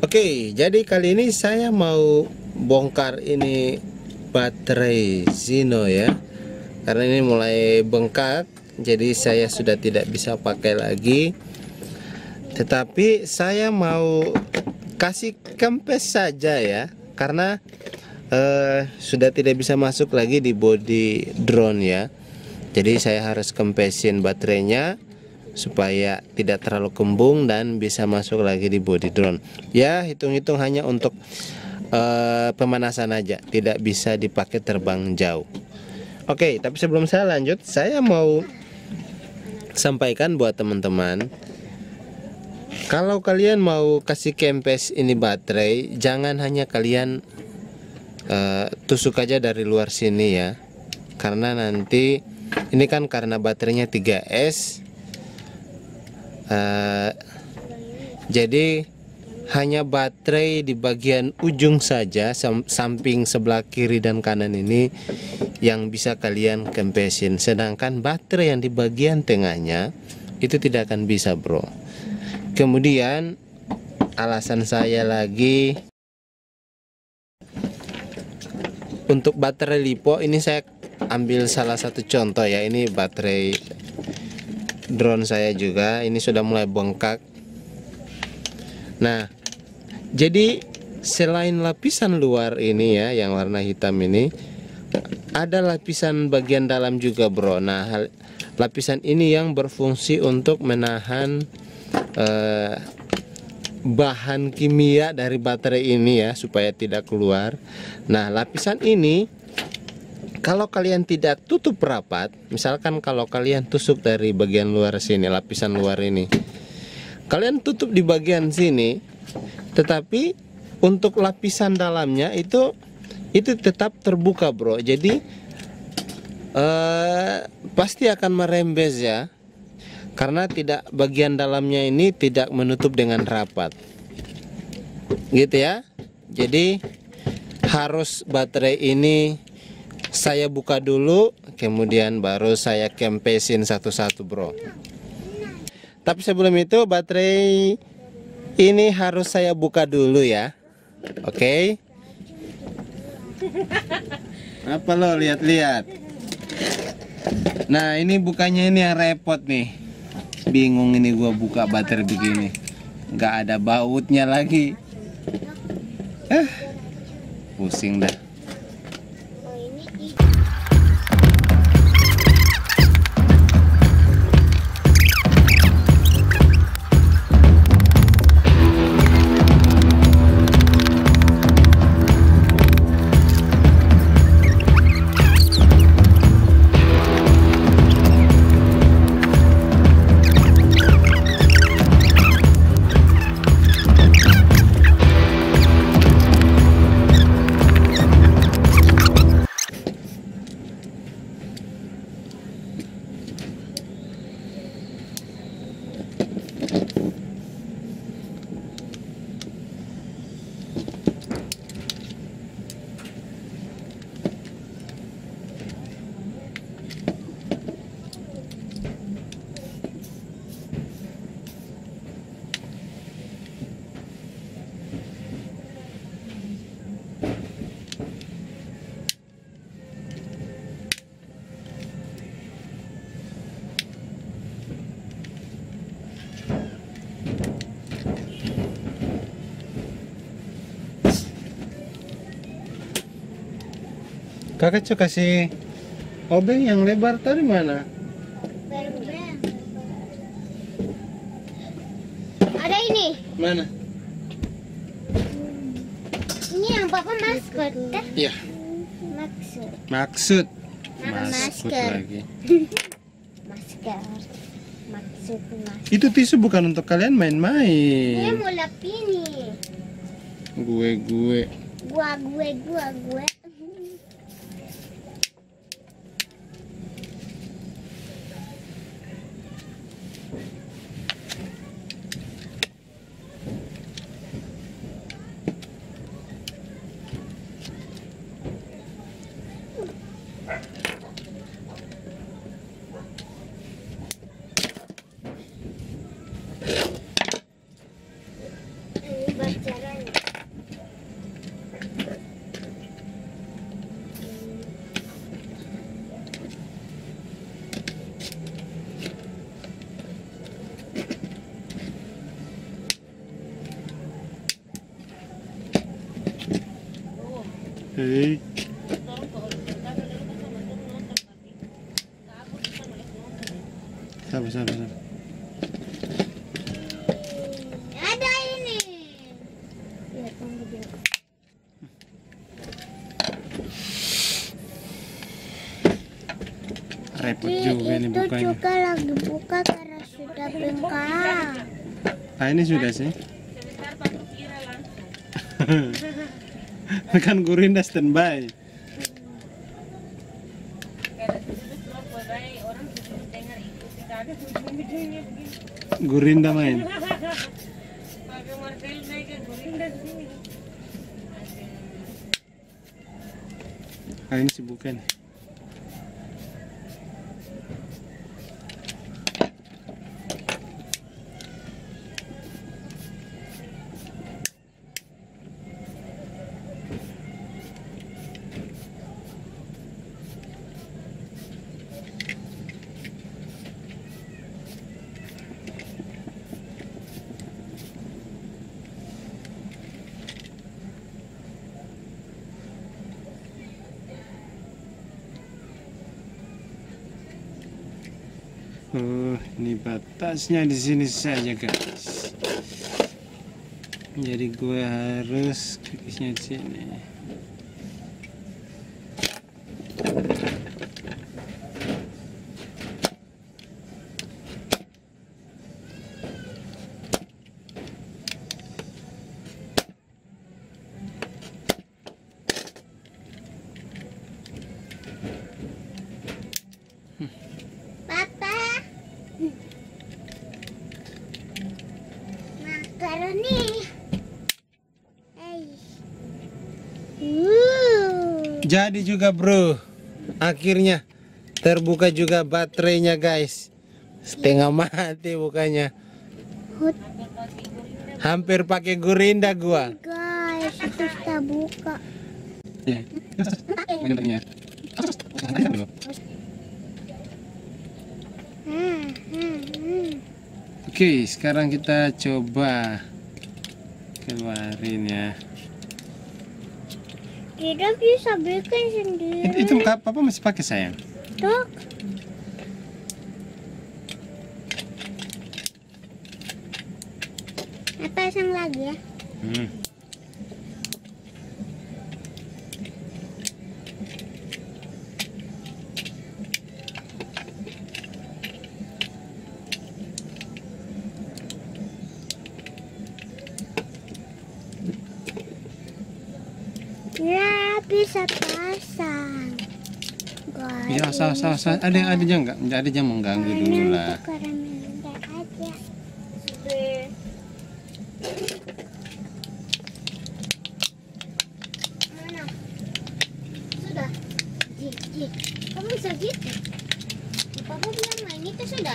Oke, jadi kali ini saya mau bongkar ini baterai Zino ya. Karena ini mulai bengkak, jadi saya sudah tidak bisa pakai lagi. Tetapi saya mau kasih kempes saja ya, karena sudah tidak bisa masuk lagi di body drone ya. Jadi saya harus kempesin baterainya supaya tidak terlalu kembung dan bisa masuk lagi di body drone. Ya, hitung-hitung hanya untuk pemanasan aja, tidak bisa dipakai terbang jauh. Oke, tapi sebelum saya lanjut, saya mau sampaikan buat teman-teman, kalau kalian mau kasih kempes ini baterai, jangan hanya kalian tusuk aja dari luar sini ya, karena nanti ini kan karena baterainya 3S. Jadi hanya baterai di bagian ujung saja, samping sebelah kiri dan kanan ini yang bisa kalian kempesin, sedangkan baterai yang di bagian tengahnya itu tidak akan bisa, bro. Kemudian alasan saya lagi untuk baterai lipo ini, saya ambil salah satu contoh ya. Ini baterai drone saya juga, ini sudah mulai bengkak. Nah, jadi selain lapisan luar ini ya, yang warna hitam ini, ada lapisan bagian dalam juga, bro. Nah, lapisan ini yang berfungsi untuk menahan bahan kimia dari baterai ini ya, supaya tidak keluar. Nah, lapisan ini kalau kalian tidak tutup rapat, misalkan kalau kalian tusuk dari bagian luar sini, lapisan luar ini, kalian tutup di bagian sini, tetapi untuk lapisan dalamnya itu tetap terbuka, bro. Jadi pasti akan merembes ya, karena tidak, bagian dalamnya ini tidak menutup dengan rapat, gitu ya. Jadi harus baterai ini saya buka dulu, kemudian baru saya kempesin satu-satu, bro. Tapi sebelum itu baterai ini harus saya buka dulu ya. Oke. Apa lo lihat-lihat? Nah, ini bukannya ini yang repot nih. Bingung ini gua buka baterai begini. Nggak ada bautnya lagi. Pusing dah. Kakak coba kasih obeng yang lebar tadi mana? Ada ini. Mana? Ini yang papa maskot. Iya. Maksud. Maskot lagi. Masker. Maksud. Itu tisu bukan untuk kalian Dia main-main. mau lap ini. Gue. Gue. Ini pacaran. Hei. Sabar, sabar, sabar. Ada ini. Lihat tunggu dulu. Repot juga ini Itu bukanya. juga lagi buka karena sudah bengkak. Ah, ini sudah sih. Kan Gurinda standby. Gurinda main. Ah, ini si bukan. Oh, ini batasnya di sini saja, guys. Jadi gue harus klikisnya di sini. Papa. Makaroni. Hey. Jadi juga, bro. Akhirnya terbuka juga baterainya, guys. Setengah mati bukanya. Hut, Hampir pakai Gurinda gua. guys, itu sudah buka. Ya. Hmm. Oke, sekarang kita coba keluarin ya. Tidak bisa bikin sendiri. Itu papa masih pakai, sayang. Tok. Pasang lagi ya. Ya, bisa pasang. Ya, salah. Ada enggak? Ada yang mengganggu dulu lah. Karamel aja. Mana? Sudah. Ji. Kamu bisa gitu? Papa bilang main itu sudah.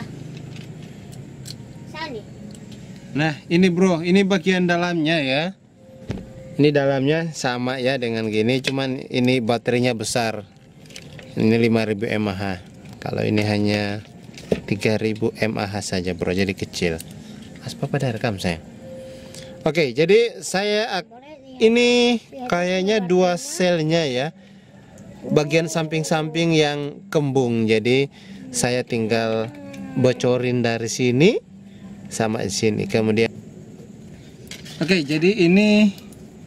Sani. Nah, ini bro, ini bagian dalamnya ya. Ini dalamnya sama ya dengan gini, cuman ini baterainya besar. Ini 5000 mAh. Kalau ini hanya 3000 mAh saja, bro, jadi kecil. Mas papa ada rekam, sayang. Oke, jadi saya ini kayaknya dua selnya ya. Bagian samping-samping yang kembung. Jadi saya tinggal bocorin dari sini sama di sini. Kemudian oke, jadi ini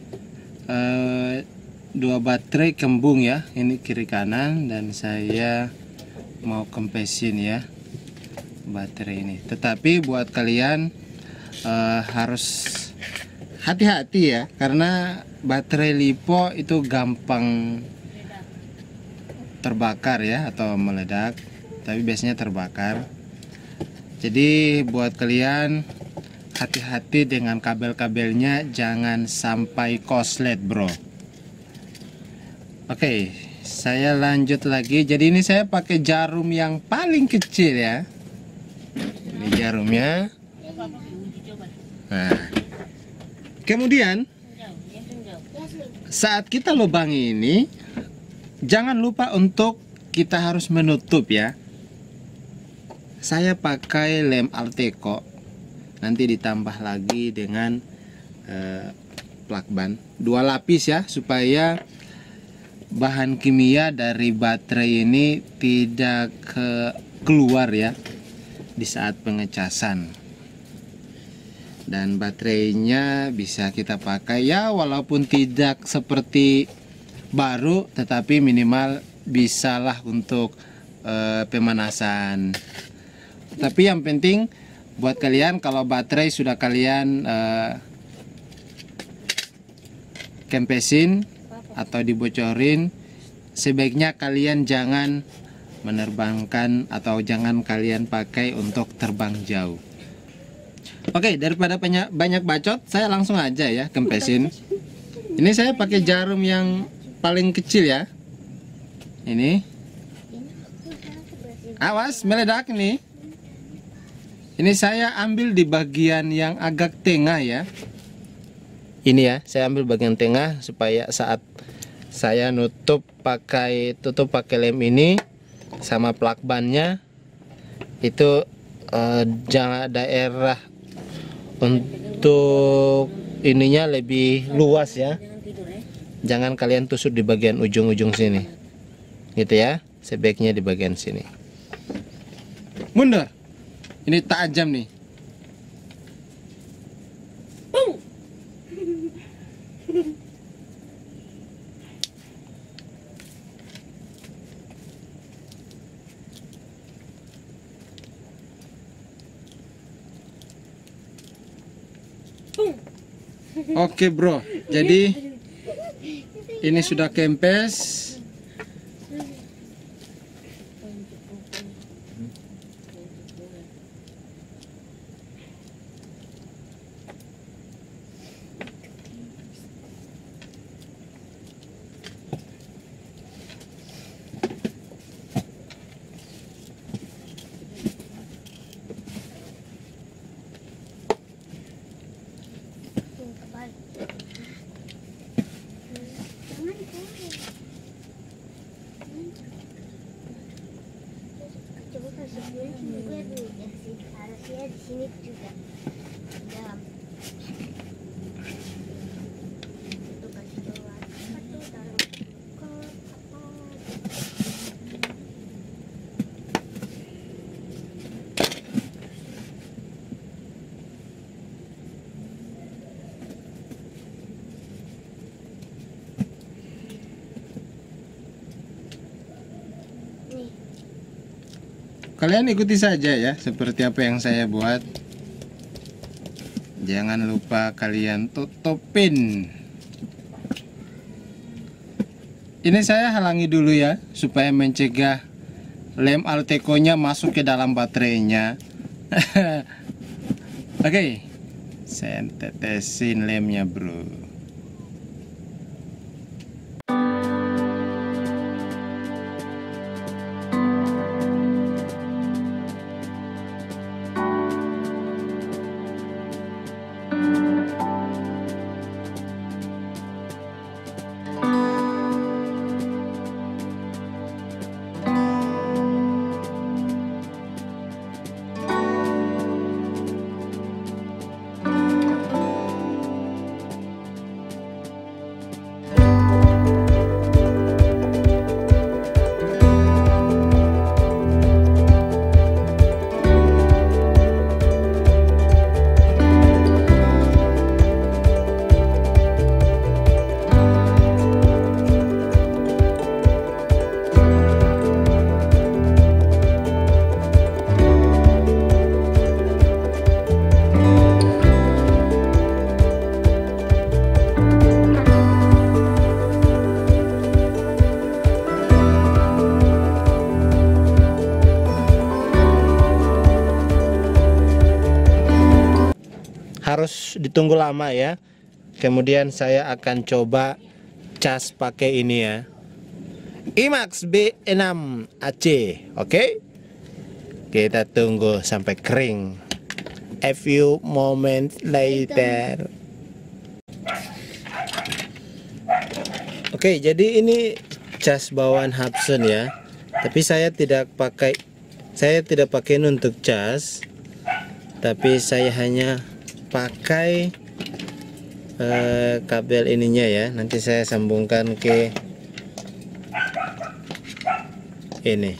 dua baterai kembung ya, ini kiri kanan, dan saya mau kempesin ya baterai ini. Tetapi buat kalian harus hati-hati ya, karena baterai lipo itu gampang terbakar ya, atau meledak, tapi biasanya terbakar. Jadi buat kalian hati-hati dengan kabel-kabelnya, jangan sampai koslet, bro. Oke, saya lanjut lagi. Jadi ini saya pakai jarum yang paling kecil ya. Ini jarumnya. Nah, kemudian saat kita lubangi ini, jangan lupa untuk kita harus menutup ya. Saya pakai lem Alteco. Nanti ditambah lagi dengan plakban 2 lapis ya, supaya bahan kimia dari baterai ini tidak keluar ya di saat pengecasan. Dan baterainya bisa kita pakai ya, walaupun tidak seperti baru, tetapi minimal bisalah untuk pemanasan. Tapi yang penting buat kalian, kalau baterai sudah kalian kempesin atau dibocorin, sebaiknya kalian jangan menerbangkan atau jangan kalian pakai untuk terbang jauh. Oke, daripada banyak bacot, saya langsung aja ya kempesin. Ini saya pakai jarum yang paling kecil ya. Ini. Awas, meledak nih. Ini saya ambil di bagian yang agak tengah ya. Ini ya, saya ambil bagian tengah supaya saat saya tutup pakai lem ini sama plak bannya itu jangan daerah untuk ininya lebih luas ya. Jangan kalian tusuk di bagian ujung-ujung sini. Gitu ya. Sebaiknya di bagian sini. Mundur. Ini tajam nih. Oke bro, jadi ini sudah kempes. Di sini juga dalam. Itu kasih keluar. Satu taruh ke nih. Kalian ikuti saja ya seperti apa yang saya buat. Jangan lupa kalian tutupin. Ini saya halangi dulu ya supaya mencegah lem Alteco-nya masuk ke dalam baterainya. Oke, saya tetesin lemnya bro. Harus ditunggu lama ya. Kemudian saya akan coba cas pakai ini ya, IMAX B6 AC. Oke, kita tunggu sampai kering. A few moments later. Oke, jadi ini cas bawaan Hudson ya. Tapi saya tidak pakai untuk cas. Tapi saya hanya pakai kabel ininya ya. Nanti saya sambungkan ke ini.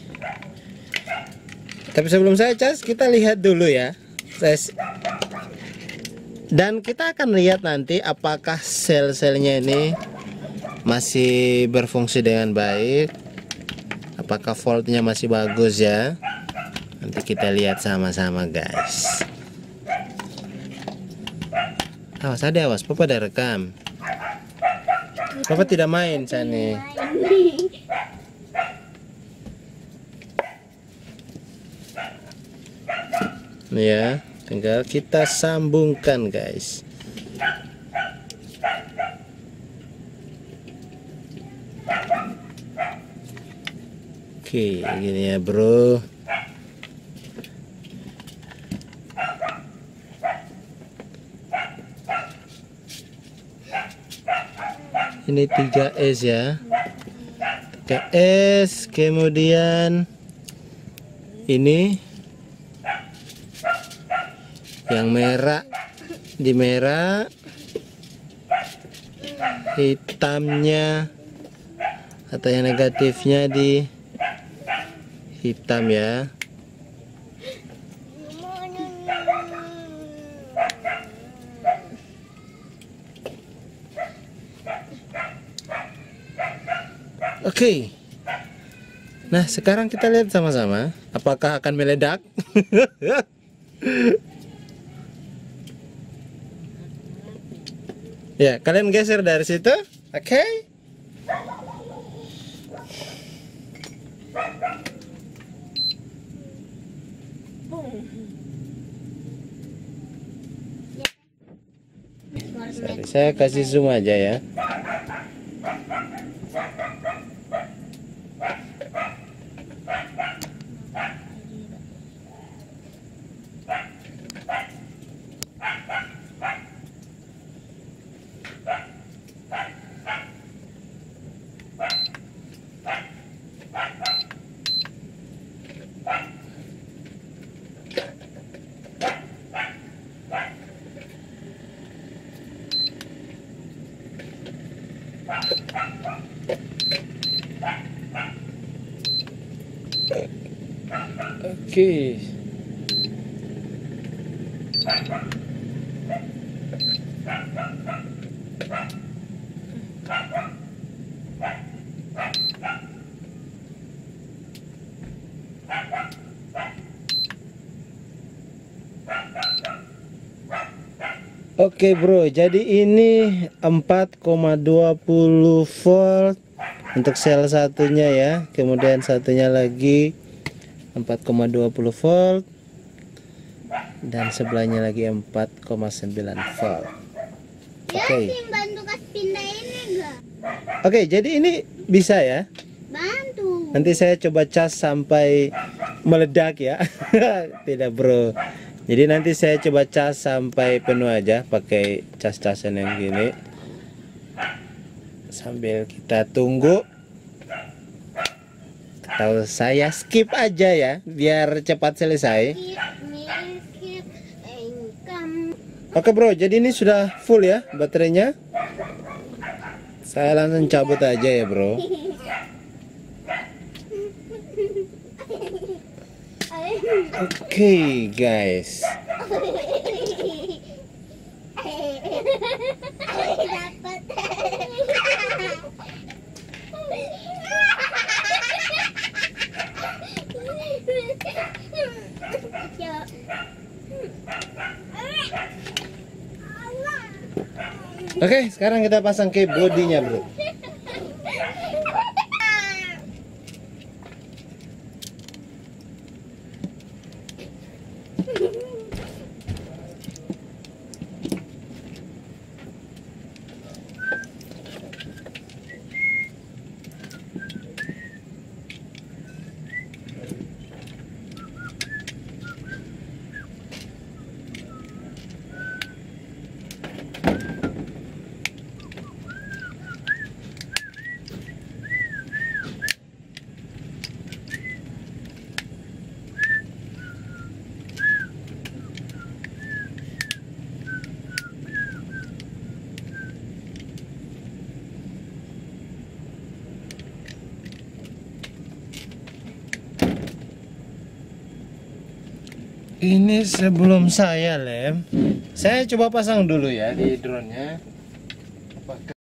Tapi sebelum saya cas, kita lihat dulu ya. Dan kita akan lihat nanti apakah sel-selnya ini masih berfungsi dengan baik, apakah voltnya masih bagus ya. Nanti kita lihat sama-sama guys. Awas, awas, Papa ada rekam. Papa tidak main sana. Ya, tinggal kita sambungkan guys. Oke, gini ya bro. Ini 3S ya, 3S. Kemudian ini yang merah di merah, hitamnya atau yang negatifnya di hitam ya. Oke. Nah, sekarang kita lihat sama-sama apakah akan meledak. Ya, kalian geser dari situ. Oke. Sorry, saya kasih zoom aja ya. Oke. Oke bro, jadi ini 4,20 volt untuk sel satunya ya. Kemudian satunya lagi 4,20 volt dan sebelahnya lagi 4,9 volt. Oke. Oke, jadi ini bisa ya. Bantu. Nanti saya coba cas sampai meledak ya. Tidak bro. Jadi nanti saya coba cas sampai penuh aja pakai cas-casan yang gini. Sambil kita tunggu. Atau saya skip aja ya biar cepat selesai. Oke bro, jadi ini sudah full ya baterainya. Saya langsung cabut aja ya bro. Oke guys. Oke, sekarang kita pasang ke bodinya bro. Ini sebelum saya lem, saya coba pasang dulu ya di drone-nya. Apakah